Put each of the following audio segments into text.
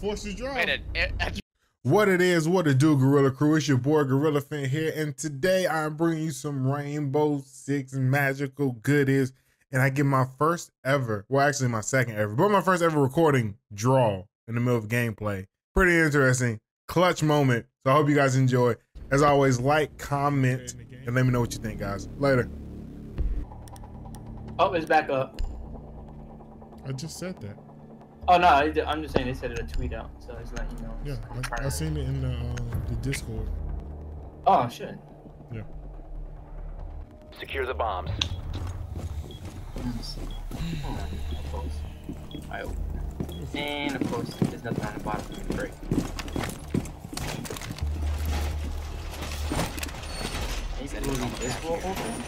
forced to draw. What it is, what it do, Gorilla Crew? It's your boy gorillaphent here, and today I'm bringing you some Rainbow Six magical goodies. And I get my first ever, well, actually my second ever, but my first ever recording draw in the middle of gameplay. Pretty interesting, clutch moment. So I hope you guys enjoy. As always, like, comment, and let me know what you think, guys. Later. Oh, it's back up. I just said that. Oh no, I'm just saying they said it a tweet out, so it's letting you know. Yeah, I seen it in the Discord. Oh shit. Yeah. Secure the bombs. Alright. And of course, there's nothing on the bottom for me to break. Is this wall open?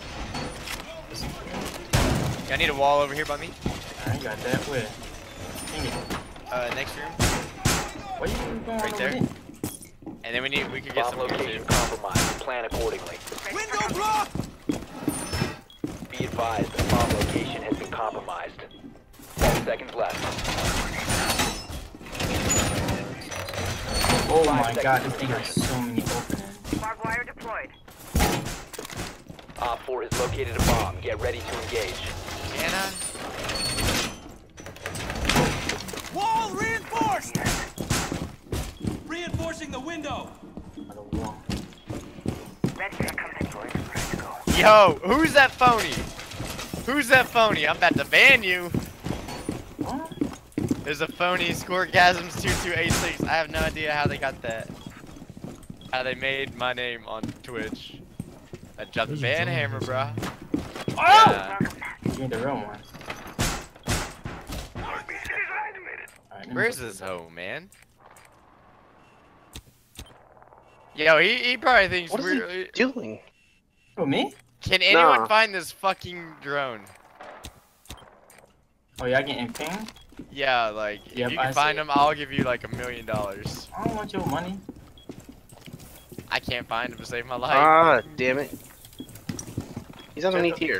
I need a wall over here by me. I got that. Where? Next room. What are you going right there. And then we could get some location compromised. Plan accordingly. Window block! Be advised, the bomb location has been compromised. 10 seconds left. Oh my god, this thing has so many openings. Barbed wire deployed. Op 4 has located a bomb. Get ready to engage. Anna. Wall reinforced! Reinforcing the window! Ready to come in. Ready to go. Yo, who's that phony? Who's that phony? I'm about to ban you. What? There's a phony Scoregasms2286. I have no idea how they got that. How they made my name on Twitch. I dropped the ban hammer, bro. Oh! Yeah. You need the real one. Where's this hoe, man? Yo, he probably thinks what we're is he doing? Who, me? Can anyone find this fucking drone? Oh, y'all getting pinged? Yeah, like Yep, if you can find them, I'll give you like $1 million. I don't want your money. I can't find him to save my life. Ah, damn it. He's underneath here.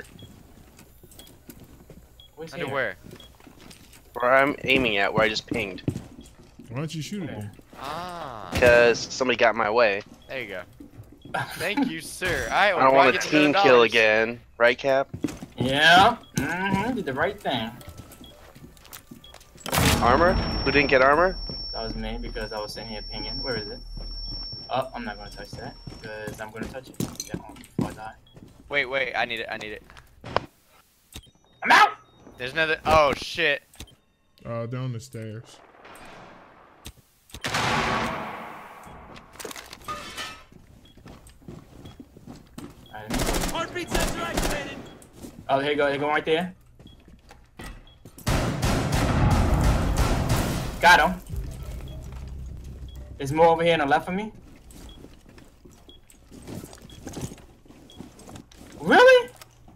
Where's Under here? where? Where I'm aiming at, where I just pinged. Why don't you shoot it then? Ah. Because somebody got in my way. There you go. Thank you, sir. Alright, I well, don't do want a get the team $1 kill again. Right, Cap? Yeah. Did the right thing. Armor? Who didn't get armor? That was me because I was sitting here pinging. Where is it? Oh, I'm not gonna touch that because I'm gonna touch it. Get on before I die. Wait, I need it. I'm out! There's another. Oh, shit. They're on the stairs. Heartbeat sensor activated! Oh, here you go right there. Got him. There's more over here on the left of me. Really?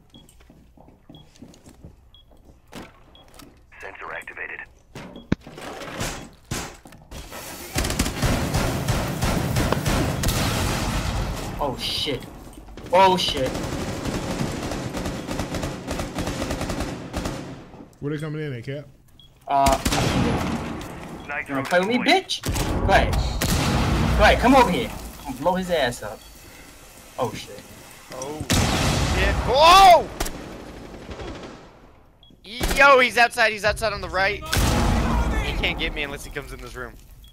Sensor activated. Oh shit. Oh shit. Where they coming in at, Cap? You wanna play with me, bitch? Go ahead. Go ahead, come over here. I'm gonna blow his ass up. Oh shit. Oh, shit. Whoa! Yo, he's outside on the right. He can't get me unless he comes in this room.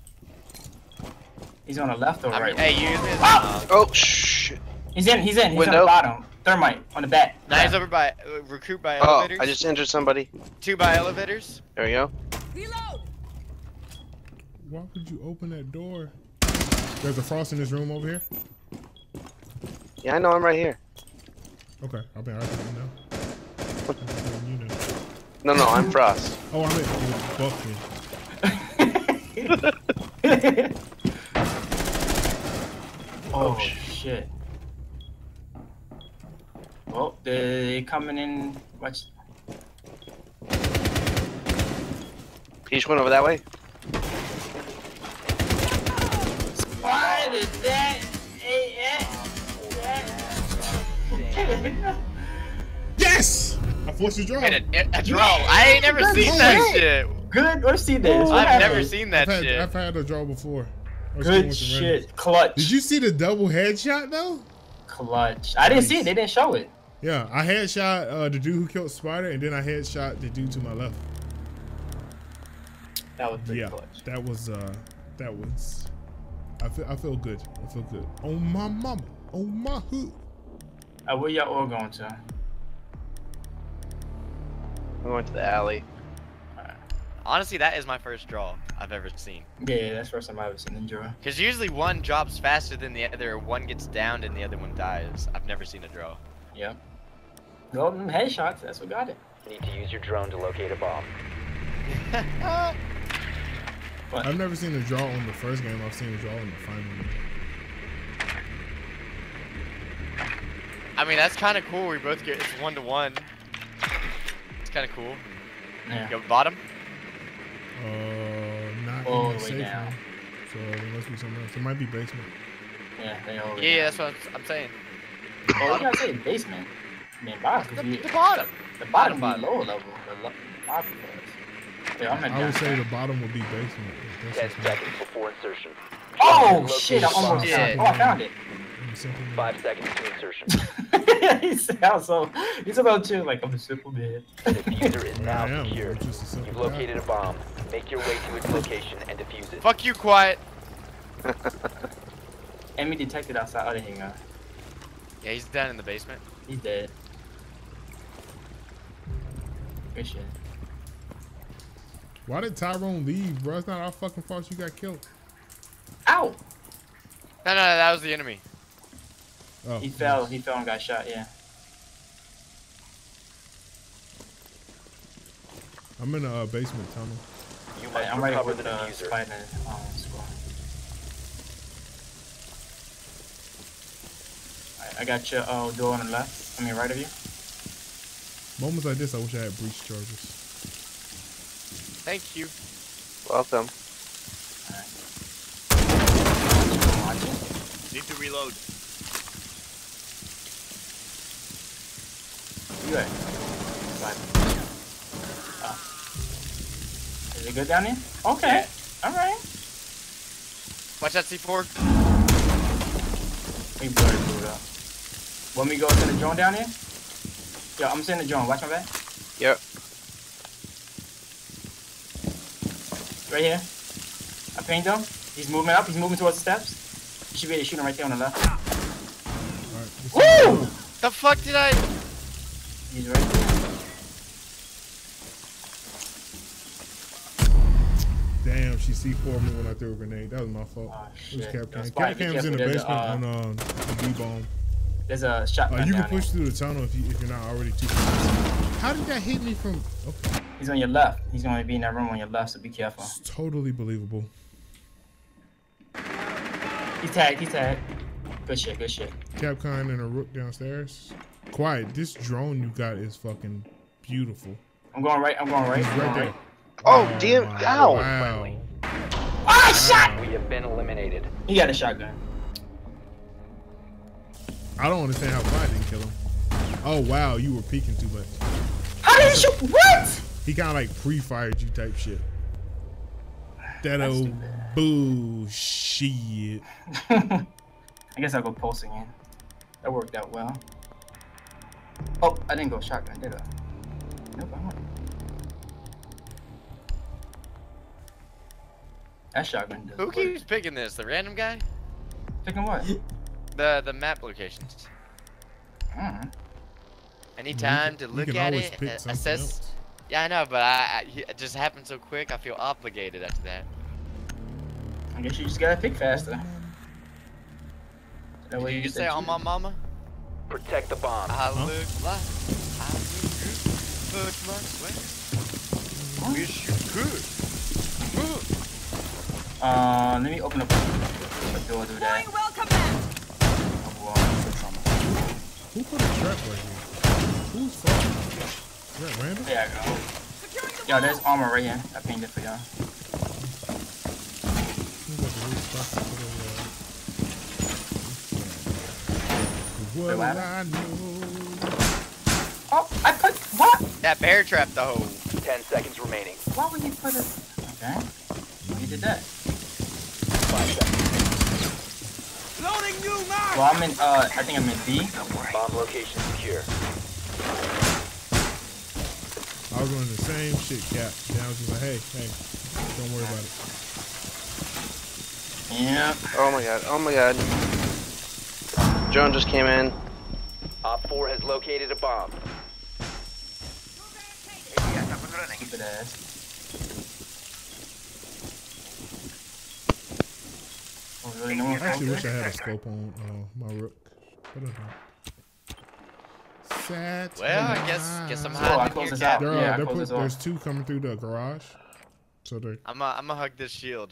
He's on the left or right? Hey, use this. Oh, shit. He's in. He's Window. on the bottom. Thermite on the back. Nah, he's over by recruit by Oh, elevators. I just injured somebody. 2 by elevators. There we go. Reload. Why would you open that door? There's a frost in this room over here. Yeah, I know, I'm right here. Okay, I'll be alright now. No, I'm Frost. Oh, I meant Buffy. Oh shit. Well, they coming in. Watch. Each one over that way. Why did that? Yes! I forced you to draw. A draw. I ain't never seen that shit. good. Let's see this. What I've never happened? seen that shit. I've had a draw before. I was going Good with the shit. Clutch. Did you see the double headshot though? Clutch. I didn't see it. They didn't show it. Yeah, I headshot the dude who killed Spider, and then I headshot the dude to my left. That was pretty Yeah, clutch. that was. I feel good. I feel good. Oh my mama. Oh my hood. Where y'all all going to? We went to the alley. Honestly, that is my first draw I've ever seen. Yeah, that's the first time I've ever seen Ninja. Because usually one drops faster than the other, or one gets downed and the other one dies. I've never seen a draw. Yep. Golden headshots. That's what got it. Need to use your drone to locate a bomb. I've never seen a draw on the first game. I've seen a draw in the final game. I mean, that's kind of cool. We both get, it's 1-to-1. It's kind of cool. Yeah. Go bottom. Not All in the the way safe down. room. So there must be something else. It might be basement. Yeah, they all. Yeah, that's what I'm saying. Oh, you gotta say basement. I mean, bottom. The bottom. The bottom Bottom. be lower level. The bottom first. Yeah, I'm at I would say down. the bottom would be basement. If 10 that's what's seconds before insertion. Oh shit! I almost Yeah. found it. Oh, I found it. Simple. 5 seconds to insertion. He sounds so. He's about to like I'm a simple man. The diffuser is now I am. secured. I'm just a simple You've guy. located a bomb. Make your way to its location and defuse it. Fuck you, quiet. Enemy detected outside. Oh, there you go. Yeah, he's down in the basement. He's dead. Good shit. Why did Tyrone leave, bro? It's not our fucking fault you got killed. Ow! No, that was the enemy. Oh, He fell. He fell and got shot. Yeah. I'm in a basement tunnel. You Right, must I'm right recover with the the diffuser. spider squad. Alright, I got your door on the left. I mean, right of you. Moments like this, I wish I had breach charges. Thank you. Welcome. Need to reload. You right. Is it good down there? Okay. Alright. Watch that C4. We better blew it up. Want me to go send the drone down here? Yo, I'm sending the drone. Watch my back. Yep. Right here. I pinged him. He's moving up. He's moving towards the steps. You should be able to shoot him right there on the left. Alright. Woo! The fuck did I? He's right there. Damn, she C4 me when I threw a grenade. That was my fault. Oh, It was shit. Cap Yo, Cam. Spy, Cap be Cam's in the careful. There's basement a, on the B-bomb. There's a shotgun You can down push there. through the tunnel if you're not already too close. How did that hit me from? Okay. He's on your left. He's going to be in that room on your left, so be careful. It's totally believable. He's tagged. He's tagged. Good shit. Good shit. Capcom and a rook downstairs. Quiet. This drone you got is fucking beautiful. I'm going right. I'm going right. He's I'm right going there. right. Oh, damn. Ow. Wow. Ah, shot! We have been eliminated. He got a shotgun. I don't understand how Quiet didn't kill him. Oh wow, you were peeking too much. How did he shoot? What? He kind of like pre-fired you type shit. That That's old stupid. bullshit. I guess I'll go pulse again. That worked out well. Oh, I didn't go shotgun, did I? Nope, I went. That shotgun does Who work. keeps picking this? The random guy? Picking what? The map locations. Mm. Anytime to You look can at always it, pick something assess. else. Yeah, I know, but it just happened so quick. I feel obligated after that. I guess you just gotta pick faster. That Did way you you just said say on choose. my mama? Protect the bomb. I look like I look good, but my sweat. Wish you could. Let me open up the door to that. Deploying welcome mat. Who put a trap right here? Who's fault? Is that random? There I go. Securing the Yo, there's armor right here. I pinged it for y'all. Seems like a weird spot to put over. What Wait, what do I know? Oh, I put what? That bear trap though. 10 seconds remaining. Why would you put it? Okay. You did that. 5 seconds. Loading new mag. Well, I'm in. I think I'm in B. Bomb location secure. I was doing the same shit, Cap. And I was just like, hey, don't worry about it. Yeah. Oh my god. Oh my god. Drone just came in. Op 4 has located a bomb. Stupid ass. Oh, really? No one I actually found wish I it? had a scope on my rook. But I don't. Well, I guess I'm Oh, I hiding closed here, this out. Cap. Yeah, I closed this off. There's two coming through the garage. So they're. I'ma hug this shield.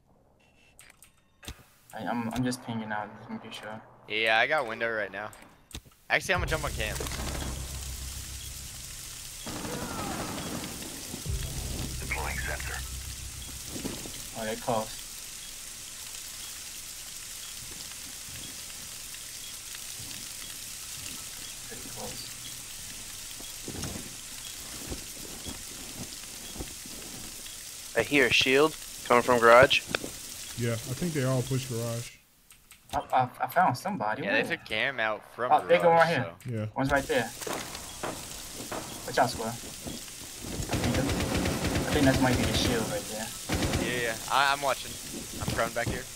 I'm just pinging out, just making sure. Yeah, I got window right now. Actually, I'm gonna jump on cam. Deploying sensor. Oh, they're close. Pretty close. I hear a shield coming from garage. Yeah, I think they all push garage. I found somebody. Yeah, Where? they took cam out from Oh, they go right garage, here. so. Yeah. One's right there. Watch out, square. I think that might be the shield right there. Yeah, I'm watching. I'm prone back here.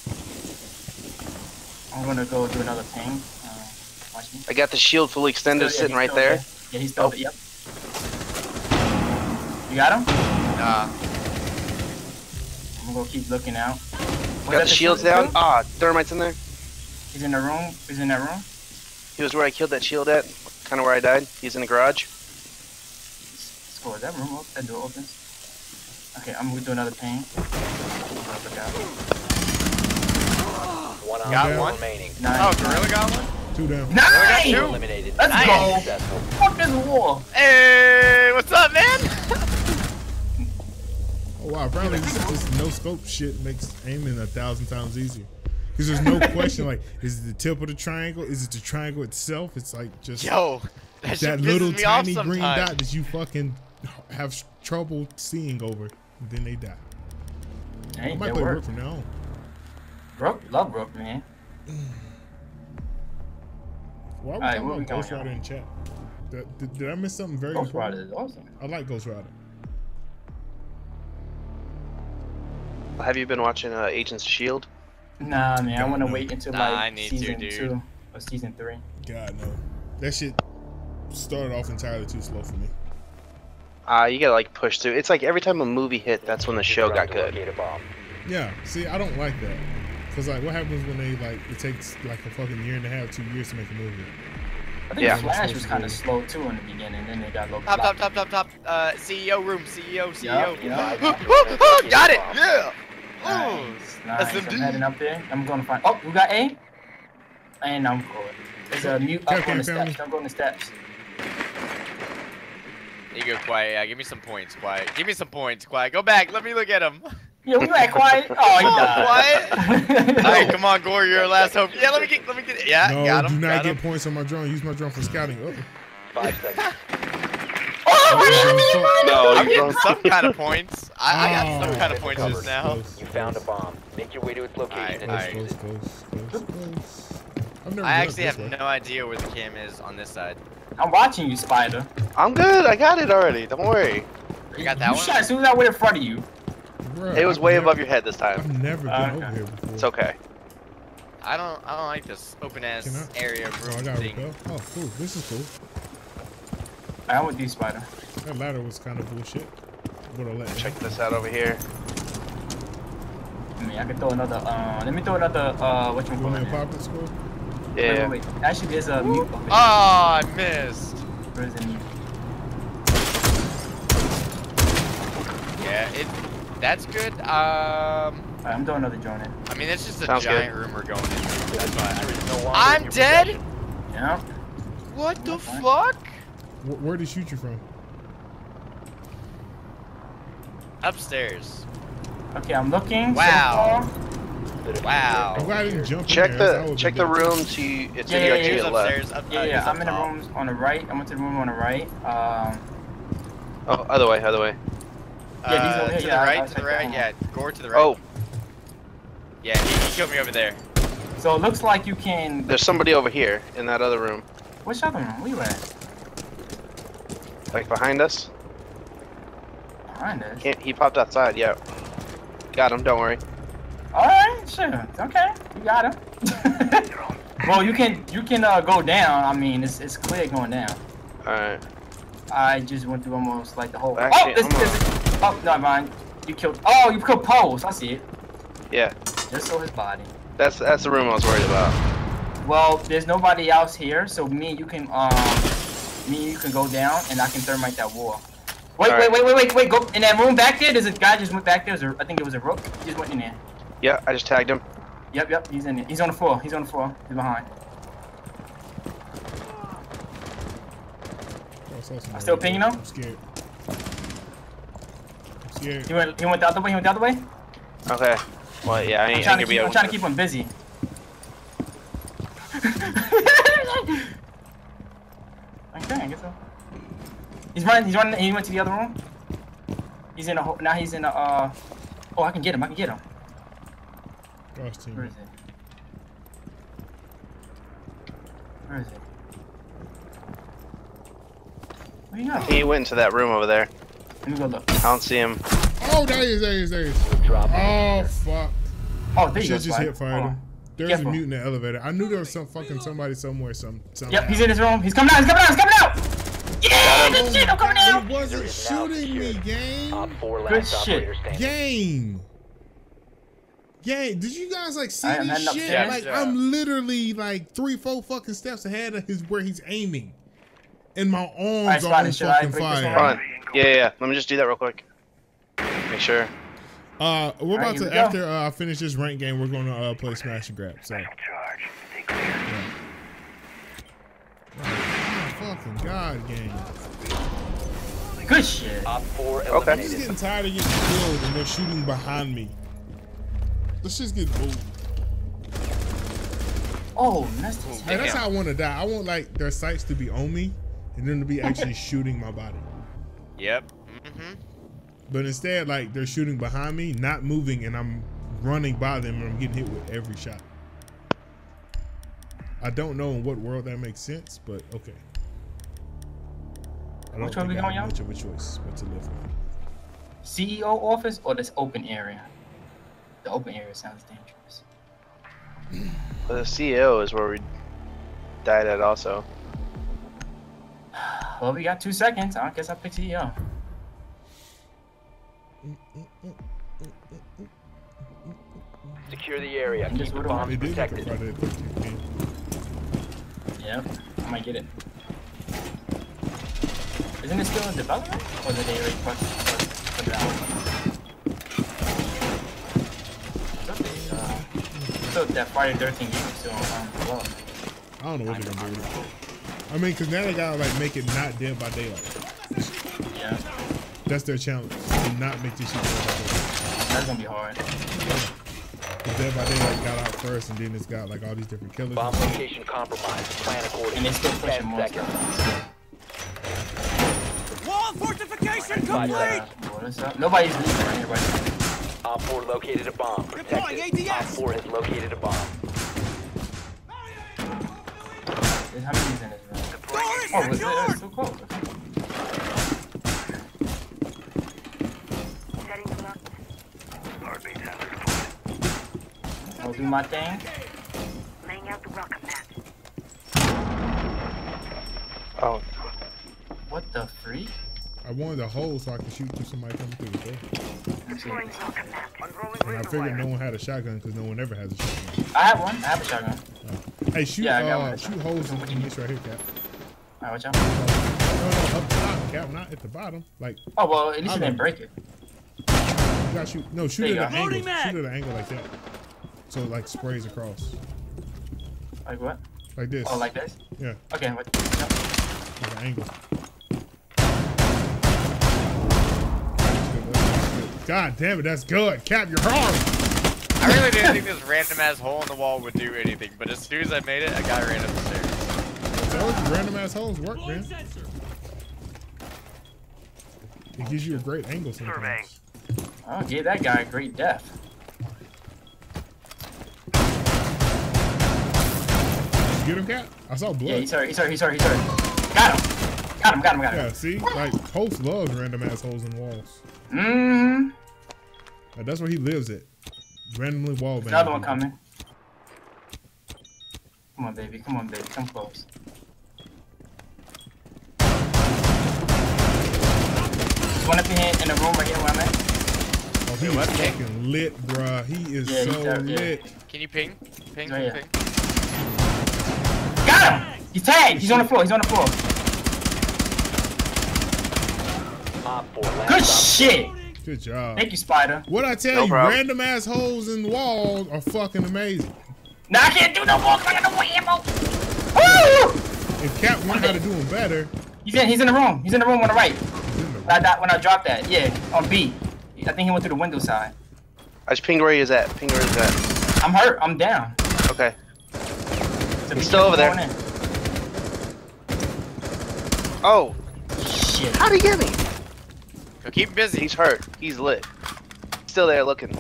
I'm gonna go do another ping. Watch me. I got the shield fully extended Still- sitting he's right still there. Yeah, he's still there. Yep. You got him? Nah. I'm gonna keep looking out. Was Got that the shields shield down. too? Ah, thermite's in there. He's in the room. He's in that room. He was where I killed that shield at. Kind of where I died. He's in the garage. Score. Is that room open? That door opens. Okay, I'm gonna do another ping. One op Got 4 one? remaining. Nice. Oh, Gorilla got one? 2 down. Nice! Two. Eliminated. Let's Nice. go! Successful. Fuck this war! Hey, what's up, man? Oh wow, apparently this no scope shit makes aiming 1,000 times easier. Because there's no question like, is it the tip of the triangle? Is it the triangle itself? It's like just Yo, that shit that pisses little me off tiny green sometimes. dot that you fucking have trouble seeing over. And then they die. Hey, I might that play Rook worked. from now on. Rook, love Rook, man. Why are we Alright, talking where we about Ghost going, Rider in chat? Did I miss something very Ghost important? Rider is awesome. I like Ghost Rider. Have you been watching Agents of Shield? Nah, man, I wanna wait until Nah, I like need to, season dude. 2 or season 3. God no, that shit started off entirely too slow for me. You gotta like push through. It's like every time a movie hit, that's when the show got good. Locate a bomb. Yeah, see, I don't like that. Cause like, what happens when they like it takes like a fucking 1.5, 2 years to make a movie? I think Yeah. Flash was kind of slow too in the beginning, then they got low. Top. CEO room, CEO. Yup. Got it. Yeah. Nice. SMD. I'm heading up there. I'm gonna find. Oh, we got A. And I'm good. There's a mute up on the steps. Don't go on the steps. You go quiet. Yeah, give me some points, quiet. Give me some points, quiet. Go back. Let me look at him. Yeah, we got quiet. Oh, he died. Quiet. All right, come on, Gore. You're our last hope. Yeah, let me get. Yeah, No, got him. do not got get him. points on my drone. Use my drone for scouting. 5 seconds. Oh, No, I'm you getting don't. some kind of points. I got some kind of points Covered. just now. You found a bomb. Make your way to its location and Alright. defuse it. Close. I've never I been up actually this have way. no idea where the cam is on this side. I'm watching you, Spider. I'm good. I got it already. Don't worry. You got that You one? shot as soon as I went in front of you. Bruh, It was I've way never- above your head this time. I've never been Okay. over here before. It's okay. I don't like this open ass Can I- area Oh, I room got thing. repel. Oh, cool. This is cool. I'm with you, Spider. That ladder was kind of bullshit. Would've let me. Check this out over here. I mean, I can throw another. Let me throw another. What you You want me to call pop it, score? Yeah. Wait. Actually, there's a mute. Over here. Oh, I missed. Where is the mute? Yeah, that's good. Alright, I'm throwing another drone in. I mean, it's just a Sounds giant room we're going into. That's why. No longer in I'm your dead. possession. Yeah. What the Okay. fuck? Where'd he shoot you from? Upstairs. Okay, I'm looking. Wow. So far. Wow. I'm glad I didn't jump Check in there. That the would've check been the dope. room to it's Yeah, to your yeah, to Here's your left. upstairs. Yeah, he's I'm up in the top. rooms on the right. I went to the room on the right. Oh, other way, other way. Yeah, he's over here. To Yeah, the right, I'll to the check right. that Yeah, Gore to the right. Oh, Yeah, he killed me over there. So it looks like you can. there's somebody over here in that other room. Which other room? Where you at? Like behind us. Behind us. He popped outside, yeah. Got him, don't worry. Alright, sure. Okay. You got him. Well, you can go down. I mean, it's clear going down. Alright. I just went through almost like the whole. Actually, Oh, no, mind. You killed. Oh, you killed Pose. I see it. Yeah. Just saw his body. That's the room I was worried about. Well, there's nobody else here, so me and you can go down, and I can thermite that wall. Wait, All right. wait, go in that room back there. There's a guy just went back there. I think it was a rook. He just went in there. Yeah, I just tagged him. Yep, he's in there. He's on the floor. He's behind. I'm still pinging him. I'm scared. I'm scared. He went the other way. Okay. Well, yeah, I ain't gonna be able I'm trying to keep him busy. Okay, I guess so. He's running. He went to the other room. He's in a. Now he's in a. Oh, I can get him. Gosh, team. Where is it? Where is it? Where you go? He went into that room over there. Let me go look. I don't see him. Oh, there he is. Drop Oh, fuck. Oh, there you go. Shit just hit fired Hold him. on. There's Careful. a mute in the elevator. I knew there was somebody somewhere. Yep, he's in his room. He's coming out. Yeah, good shit. I'm coming out. He wasn't shooting me, gang. Op 4 Good last shit. operator standing. Gang, did you guys like see I am this heading shit? upstairs. Like Yeah. I'm literally like 3-4 fucking steps ahead of where he's aiming, and my arms are on Spotted, should I fucking break this fire. one? Hold on. Yeah. Let me just do that real quick. Make sure. We're about Alright, to here we go. after I finish this rank game, we're gonna play Smash and Grab. So. Charge. Stay clear. Oh, fucking god, game. Good shit. Op 4 I'm just eliminated. getting tired of getting killed and they're shooting behind me. Let's just get moved. Oh, missed his Hey, head. that's how I want to die. I want like their sights to be on me and them to be actually shooting my body. Yep. But instead, like they're shooting behind me, not moving, and I'm running by them and I'm getting hit with every shot. I don't know in what world that makes sense, but okay. I don't Which one think we I going, have y'all? much of a choice but to live with. CEO office or this open area? The open area sounds dangerous. The CEO is where we died at also. Well, we got 2 seconds. I guess I'll pick CEO. Secure the area. I'm just Keep the with him. bombs They did make a protected. Friday the 13th game. Yep, I might get it. Isn't it still in development? Or did they already put it out? I thought that Friday the 13th game was still on development. I don't know what they're gonna do with it. I mean, cause now they gotta like make it not Dead by Daylight. Yeah, That's their challenge. To not make this shit Dead by Daylight. that's gonna be hard. Cause Dead by Daylight got out first, and then it's got like all these different killers. Bomb location compromised. Plan accordingly. And they still pushing 10 more seconds. stuff. Wall fortification complete! What is up? Nobody's leaving right here right now. Op 4 located a bomb. Protect Deploying it. Op ADS. 4 has located a bomb. There's how many's in this room? Door is Oh, it's secured! so close. Heartbeat sensor deployed. I'll do my thing. Laying out the welcome mat. Oh, What the freak? I wanted a hole so I could shoot through somebody coming through the door. Deploying welcome mat. And I figured no one had a shotgun because no one ever has a shotgun. I have one. I have a shotgun. Hey, shoot! Yeah, I got one. Shoot holes in this right here, Cap. Alright, watch out. No, up top, Cap, not at the bottom. Like Oh, well, at least you didn't break it. you gotta shoot. No, shoot There at you an go. angle. Loading mag. Shoot at an angle like that. So it like sprays across Like what? like this. Oh, like this? Yeah, Okay, what? with an angle. God damn it, that's good. Cap, you're hard. I really didn't think this random ass hole in the wall would do anything, but as soon as I made it, a guy ran up the stairs. Those random ass holes work, Deploying man. sensor. It gives you a great angle sometimes. I'll give that guy a great death. Get him, Cap? I saw blood. Yeah, he's hurt. Got him. Yeah, see? Like, Post loves random assholes in walls. Mm-hmm. Like, that's where he lives at. Randomly wall banging. Another one coming. Come on, baby. Come close. There's one up here in the room right here where I'm at. Oh, he is fucking lit, bruh. He is so lit. Can you ping? Ping. Got him! He's tagged! He's on the floor. Good shit! Good job. Thank you, Spider. What I tell you, random assholes in walls are fucking amazing. Now I can't do no more because I got no ammo. Woo! If Cap learned how to do them better. He's in the room. He's in the room on the right. When I dropped that, yeah, on B. I think he went through the window side. I just pinged where he is at. I'm hurt. I'm down. Okay. So he's still over there. Oh. Shit. How'd he get me? So keep busy. He's hurt. He's lit. Still there looking.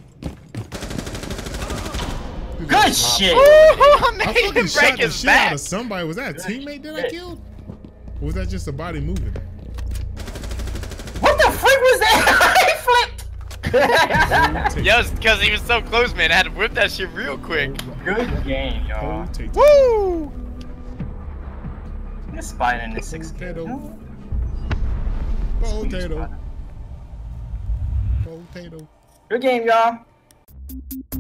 Good shit. I made I him fucking shot break the his shit out back. of somebody. Was that a teammate that I killed? Or was that just a body moving? What the frick was that? He flipped. Yo, it's because he was so close, man. I had to whip that shit real quick. Good game, y'all. Woo! This Spider in the 6 Potato. Good game, y'all.